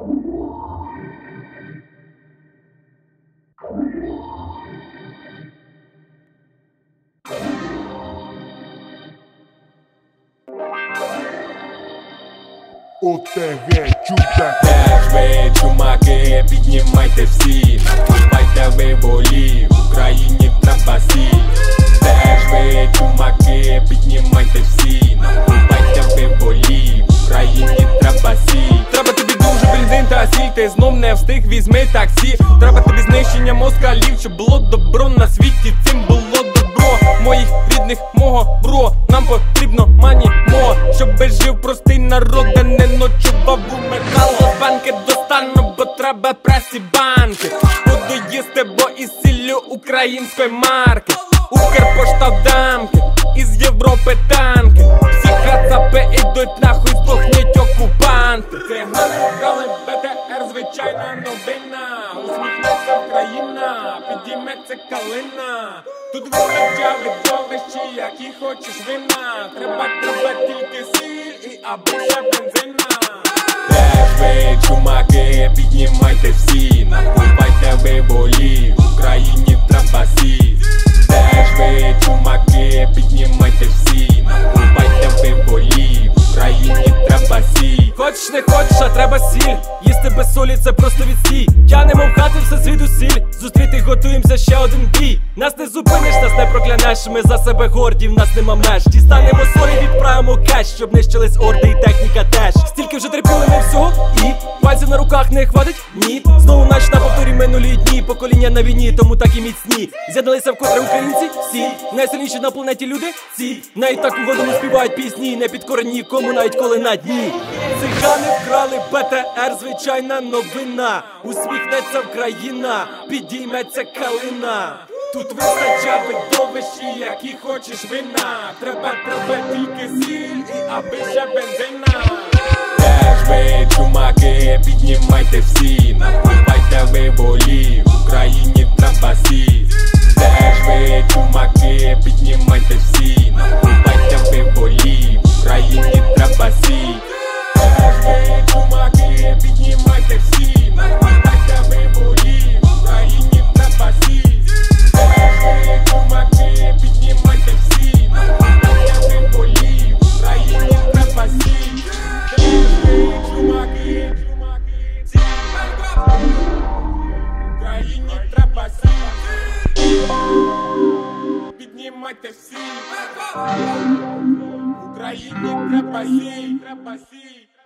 ОТГ чудак. Теж ви, чумаки, піднімайте всі, накупайте ви волі, в Україні треба сіль. Теж ви, чумаки, піднімайте всі, накупайте ви волі, в Україні треба сіль. Треба тобі дуже бензин та сіль, ти знов не встиг, візьми таксі. Треба тобі знищення москалів, щоб було добро на світі, цим було добро моїх рідних, мого бро. Нам потрібно манімо, щоб жив простий народ, а не ночував у металобанки. Достану, бо треба пресі банки. Буду їсти, бо із сіллю української марки. Укрпошта в дамки, із Європи танки. Всі кацапи ідуть нахуй, здохніть окупанти. Цигани вкрали БТР, звичайна новина. Усміхнеться Україна, підійметься калина. Тут виробляє видовищі, які хочеш вина. Треба тільки сіль і аби ще бензина. Теж ви, чумаки, піднімайте всі, накупайте ви волі, в Україні треба сіль. Теж ви, чумаки, піднімайте всі, накупайте ви волі, в Україні треба сіль. Хочеш не хочеш, а треба сіль. Їсти без солі це просто відстій. Тянемо в хати все звідусіль. Зустріти готуємося ще один бій. Нас не зупиниш, нас не проклянеш. Ми за себе горді, в нас нема меж. Дістанемо солі, відправимо кеш, щоб нищились орди і техніка теж. Стільки вже терпіли ми всього, і пальців на руках не хватить? Ні. Знову наче на повторі минулі дні. Покоління на війні, тому так і міцні. З'єдналися вкотре українці, всі найсильніші на планеті люди, ці навіть так угодно співають пісні, не підкорені нікому, навіть коли на дні. Цигани вкрали БТР, звичайна новина. Усміхнеться Україна, підійметься калина. Тут вистачає видовищі, які хочеш вина. Треба тільки сіль і аби ще бензина. Теж ви, чумаки, піднімайте всі, накупайте ви волі, в Україні треба сіль. Теж ви, чумаки, піднімайте всі, накупайте ви волі, в Україні треба сіль. Теж ви, чумаки, піднімайте всі, накупайте ви волі, в Україні треба сіль. Теж ви, чумаки, піднімайте всі, накупайте ви волі, в Україні треба сіль. Чумаки, Україні треба сіль. Піднімайте всі. Україні треба сіль.